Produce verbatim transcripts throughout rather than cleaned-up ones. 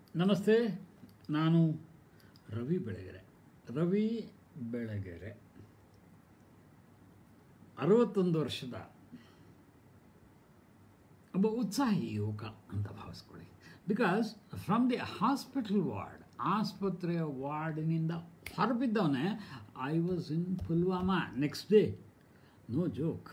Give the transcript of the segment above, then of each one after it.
ನಮಸ್ತೆ, ನಾನು ರವಿ ಬೆಳಗೆರೆ. ರವಿ ಬೆಳಗೆರೆ ಅರವತ್ತೊಂದು ವರ್ಷದ ಒಬ್ಬ ಉತ್ಸಾಹಿ ಯುವಕ ಅಂತ ಭಾವಿಸ್ಕೊಳ್ಳಿ. Because from the hospital ward, ಆಸ್ಪತ್ರೆಯ ವಾರ್ಡಿನಿಂದ ಹೊರಬಿದ್ದವನೇ. I was in Pulwama next day, no joke.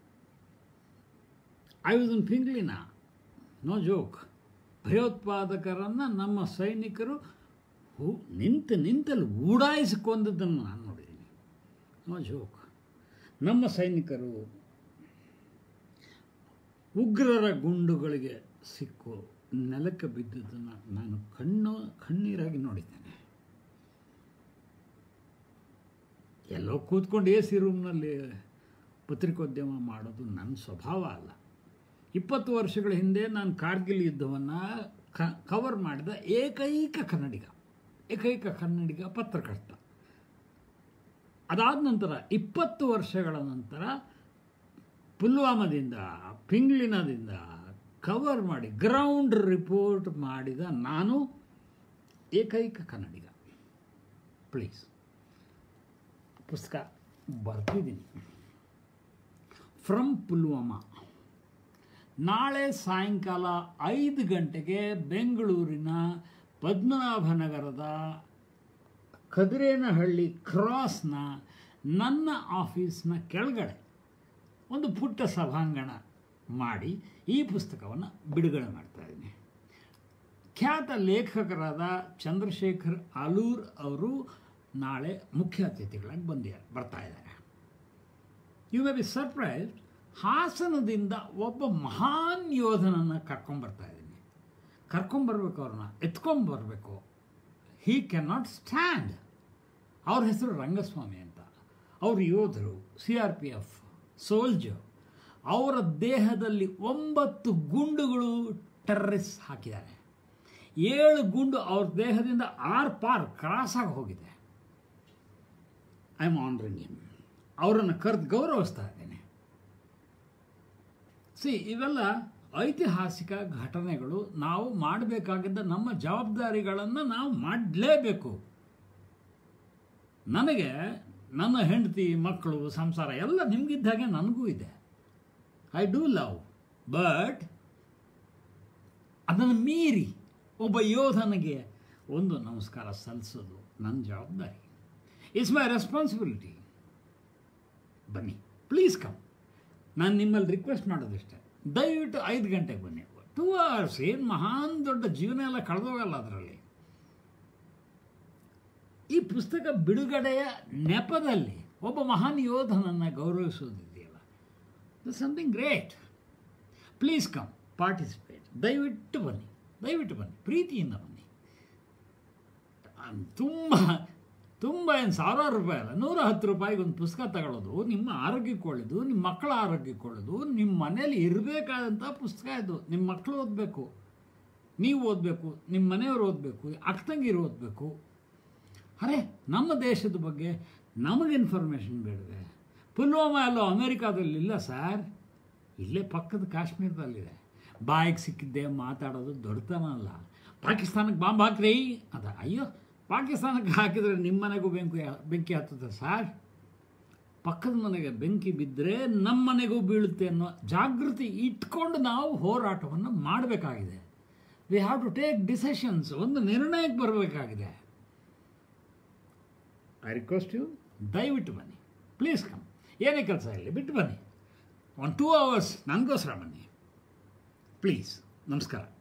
I was in Pinglina, no joke. ಭಯೋತ್ಪಾದಕರನ್ನು ನಮ್ಮ ಸೈನಿಕರು ಹೂ ನಿಂತು ನಿಂತಲ್ಲಿ ಉಡಾಯಿಸಿಕೊಂಡದ್ದನ್ನು ನಾನು ನೋಡಿದ್ದೀನಿ, ನೋ ಜೋಕ್. ನಮ್ಮ ಸೈನಿಕರು ಉಗ್ರರ ಗುಂಡುಗಳಿಗೆ ಸಿಕ್ಕು ನೆಲಕ್ಕೆ ಬಿದ್ದುದನ್ನು ನಾನು ಕಣ್ಣು ಕಣ್ಣೀರಾಗಿ ನೋಡಿದ್ದೇನೆ. ಎಲ್ಲೋ ಕೂತ್ಕೊಂಡು ಎ ಸಿ ರೂಮ್ನಲ್ಲಿ ಪತ್ರಿಕೋದ್ಯಮ ಮಾಡೋದು ನನ್ನ ಸ್ವಭಾವ ಅಲ್ಲ. ಇಪ್ಪತ್ತು ವರ್ಷಗಳ ಹಿಂದೆ ನಾನು ಕಾರ್ಗಿಲ್ ಯುದ್ಧವನ್ನು ಕ ಕವರ್ ಮಾಡಿದ ಏಕೈಕ ಕನ್ನಡಿಗ ಏಕೈಕ ಕನ್ನಡಿಗ ಪತ್ರಕರ್ತ. ಅದಾದ ನಂತರ ಇಪ್ಪತ್ತು ವರ್ಷಗಳ ನಂತರ ಪುಲ್ವಾಮಾದಿಂದ, ಪಿಂಗ್ಲಿನಾದಿಂದ ಕವರ್ ಮಾಡಿ ಗ್ರೌಂಡ್ ರಿಪೋರ್ಟ್ ಮಾಡಿದ ನಾನು ಏಕೈಕ ಕನ್ನಡಿಗ. ಪ್ಲೀಸ್, ಪುಸ್ತಕ ಬರ್ತಿದ್ದೀನಿ. ಫ್ರಮ್ ಪುಲ್ವಾಮಾ. ನಾಳೆ ಸಾಯಂಕಾಲ ಐದು ಗಂಟೆಗೆ ಬೆಂಗಳೂರಿನ ಪದ್ಮನಾಭನಗರದ ಕದಿರೇನಹಳ್ಳಿ ಕ್ರಾಸ್ನ ನನ್ನ ಆಫೀಸ್ನ ಕೆಳಗಡೆ ಒಂದು ಪುಟ್ಟ ಸಭಾಂಗಣ ಮಾಡಿ ಈ ಪುಸ್ತಕವನ್ನು ಬಿಡುಗಡೆ ಮಾಡ್ತಾಯಿದ್ದೀನಿ. ಖ್ಯಾತ ಲೇಖಕರಾದ ಚಂದ್ರಶೇಖರ್ ಆಲೂರ್ ಅವರು ನಾಳೆ ಮುಖ್ಯ ಅತಿಥಿಗಳಾಗಿ ಬಂದ ಬರ್ತಾ ಇದ್ದಾರೆ. You may be surprised. ಹಾಸನದಿಂದ ಒಬ್ಬ ಮಹಾನ್ ಯೋಧನನ್ನು ಕರ್ಕೊಂಬರ್ತಾ ಇದ್ದೀನಿ. ಕರ್ಕೊಂಬರ್ಬೇಕು, ಅವ್ರನ್ನ ಎತ್ಕೊಂಬರ್ಬೇಕು. He can not stand. ಅವ್ರ ಹೆಸರು ರಂಗಸ್ವಾಮಿ ಅಂತ. ಅವರು ಯೋಧರು, C R P F soldier. ಅವರ ದೇಹದಲ್ಲಿ ಒಂಬತ್ತು ಗುಂಡುಗಳು ಟೆರ್ರರಿಸ್ಟ್ ಹಾಕಿದ್ದಾರೆ. ಏಳು ಗುಂಡು ಅವ್ರ ದೇಹದಿಂದ ಆರ್ ಪಾರ್ ಕ್ರಾಸಾಗಿ ಹೋಗಿದೆ. I am honouring him. ಅವರನ್ನು ಕರೆದು ಗೌರವಿಸ್ತಾ ಇದ್ದೇನೆ. ಸಿ, ಇವೆಲ್ಲ ಐತಿಹಾಸಿಕ ಘಟನೆಗಳು. ನಾವು ಮಾಡಬೇಕಾಗಿದ್ದ ನಮ್ಮ ಜವಾಬ್ದಾರಿಗಳನ್ನು ನಾವು ಮಾಡಲೇಬೇಕು. ನನಗೆ ನನ್ನ ಹೆಂಡತಿ, ಮಕ್ಕಳು, ಸಂಸಾರ ಎಲ್ಲ ನಿಮಗಿದ್ದಾಗೆ ನನಗೂ ಇದೆ. ಐ ಡೂ ಲವ್, ಬಟ್ ಅದನ್ನು ಮೀರಿ ಒಬ್ಬ ಯೋಧನಿಗೆ ಒಂದು ನಮಸ್ಕಾರ ಸಲ್ಲಿಸೋದು ನನ್ನ ಜವಾಬ್ದಾರಿ. It's my responsibility. ಬನ್ನಿ, ಪ್ಲೀಸ್ ಕಮ್. ನಾನು ನಿಮ್ಮಲ್ಲಿ ರಿಕ್ವೆಸ್ಟ್ ಮಾಡೋದಿಷ್ಟೇ, ದಯವಿಟ್ಟು ಐದು ಗಂಟೆಗೆ ಬನ್ನಿ. ಟೂ ಅವರ್ಸ್ ಏನು ಮಹಾನ್ ದೊಡ್ಡ ಜೀವನ ಎಲ್ಲ ಕಳೆದೋಗಲ್ಲ ಅದರಲ್ಲಿ. ಈ ಪುಸ್ತಕ ಬಿಡುಗಡೆಯ ನೆಪದಲ್ಲಿ ಒಬ್ಬ ಮಹಾನ್ ಯೋಧನನ್ನು ಗೌರವಿಸೋದಿದೆಯಲ್ಲ, it's something great. Please come, participate. ದಯವಿಟ್ಟು ಬನ್ನಿ, ದಯವಿಟ್ಟು ಬನ್ನಿ, ಪ್ರೀತಿಯಿಂದ ಬನ್ನಿ. ತುಂಬ ತುಂಬ ಏನು ಸಾವಿರಾರು ರೂಪಾಯಿ ಅಲ್ಲ, ನೂರ ಹತ್ತು ರೂಪಾಯಿಗೆ ಒಂದು ಪುಸ್ತಕ ತಗೊಳ್ಳೋದು ನಿಮ್ಮ ಆರೋಗ್ಯಕ್ಕೆ ಒಳ್ಳೆಯದು, ನಿಮ್ಮ ಮಕ್ಕಳ ಆರೋಗ್ಯಕ್ಕೆ ಒಳ್ಳೆಯದು. ನಿಮ್ಮ ಮನೇಲಿ ಇರಬೇಕಾದಂಥ ಪುಸ್ತಕ ಇದು. ನಿಮ್ಮ ಮಕ್ಕಳು ಓದಬೇಕು, ನೀವು ಓದಬೇಕು, ನಿಮ್ಮ ಮನೆಯವರು ಓದಬೇಕು, ಅಕ್ಕ ತಂಗಿರು ಓದಬೇಕು. ಅರೆ, ನಮ್ಮ ದೇಶದ ಬಗ್ಗೆ ನಮಗೆ ಇನ್ಫಾರ್ಮೇಷನ್ ಬೇಡವೆ? ಪುಲ್ವಾಮಾ ಎಲ್ಲೋ ಅಮೇರಿಕಾದಲ್ಲಿ ಇಲ್ಲ ಸರ್, ಇಲ್ಲೇ ಪಕ್ಕದ ಕಾಶ್ಮೀರದಲ್ಲಿದೆ. ಬಾಯಿಗೆ ಸಿಕ್ಕಿದ್ದೆ ಮಾತಾಡೋದು ದೊಡ್ಡತನ ಅಲ್ಲ. ಪಾಕಿಸ್ತಾನಕ್ಕೆ ಬಾಂಬ್ ಹಾಕ್ರಿ ಅದ, ಅಯ್ಯೋ ಪಾಕಿಸ್ತಾನಕ್ಕೆ ಹಾಕಿದರೆ ನಿಮ್ಮ ಮನೆಗೂ ಬೆಂಕಿ ಬೆಂಕಿ ಹತ್ತುತ್ತೆ ಸರ್. ಪಕ್ಕದ ಮನೆಗೆ ಬೆಂಕಿ ಬಿದ್ದರೆ ನಮ್ಮ ಮನೆಗೂ ಬೀಳುತ್ತೆ ಅನ್ನೋ ಜಾಗೃತಿ ಇಟ್ಕೊಂಡು ನಾವು ಹೋರಾಟವನ್ನು ಮಾಡಬೇಕಾಗಿದೆ. We have to take decisions. ಒಂದು ನಿರ್ಣಯಕ್ಕೆ ಬರಬೇಕಾಗಿದೆ. ಐ ರಿಕ್ವೆಸ್ಟ್ ಯು, ದಯವಿಟ್ಟು ಬನ್ನಿ, ಪ್ಲೀಸ್ ಕಮ್. ಏನೇ ಕೆಲಸ ಇರಲಿ ಬಿಟ್ಟು ಬನ್ನಿ. ಒನ್ ಟೂ ಅವರ್ಸ್ ನನಗೋಸ್ಕರ ಬನ್ನಿ, ಪ್ಲೀಸ್. ನಮಸ್ಕಾರ.